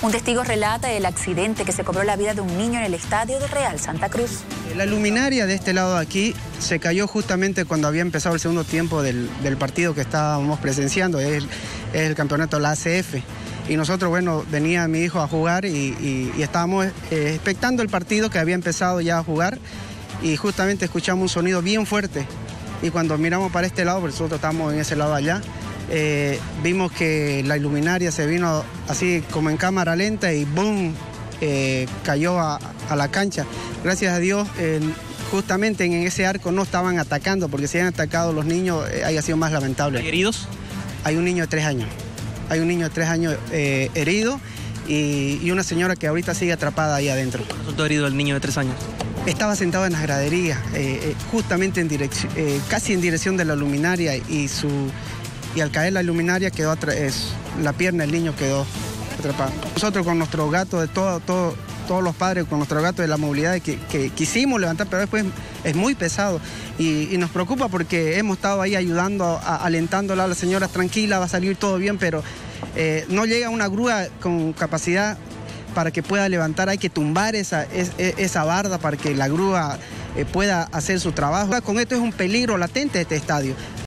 Un testigo relata el accidente que se cobró la vida de un niño en el estadio de Real Santa Cruz. La luminaria de este lado de aquí se cayó justamente cuando había empezado el segundo tiempo del partido que estábamos presenciando, es el campeonato de la ACF. Y nosotros, bueno, venía mi hijo a jugar y estábamos expectando el partido que había empezado ya a jugar y justamente escuchamos un sonido bien fuerte. Y cuando miramos para este lado, porque nosotros estamos en ese lado allá, vimos que la luminaria se vino así como en cámara lenta y ¡boom! Cayó a la cancha. Gracias a Dios, justamente en ese arco no estaban atacando, porque si habían atacado los niños, haya sido más lamentable. ¿Hay heridos? Hay un niño de 3 años. Hay un niño de 3 años herido y una señora que ahorita sigue atrapada ahí adentro. ¿Resultó herido el niño de 3 años? Estaba sentado en las graderías, justamente casi en dirección de la luminaria y al caer la luminaria quedó la pierna del niño quedó atrapada. Nosotros con nuestro gato, de todos los padres, con nuestro gato de la movilidad que quisimos levantar, pero después es muy pesado y nos preocupa porque hemos estado ahí ayudando, alentándola a la señora, tranquila, va a salir todo bien, pero no llega una grúa con capacidad para que pueda levantar, hay que tumbar esa barda para que la grúa pueda hacer su trabajo. Con esto es un peligro latente este estadio.